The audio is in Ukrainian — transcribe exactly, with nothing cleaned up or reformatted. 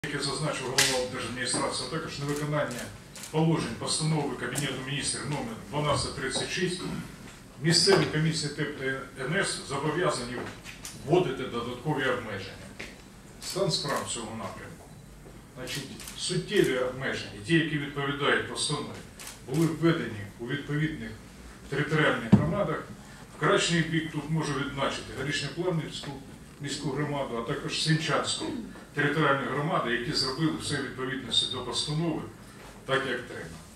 Як я зазначив, голова держадміністрації, а також невиконання положень постанови Кабінету міністрів номер дванадцять тридцять шість, місцеві комісії ТЕП та ен ес зобов'язані вводити додаткові обмеження. Стан справ цього напрямку. Значить, суттєві обмеження, ті, які відповідають постанові, були введені у відповідних територіальних громадах. В кращий бік тут можу відзначити Горішньоплавнівську міську громаду, а також Сенчанську територіальну громаду, які зробили все відповідності до постанови так, як треба.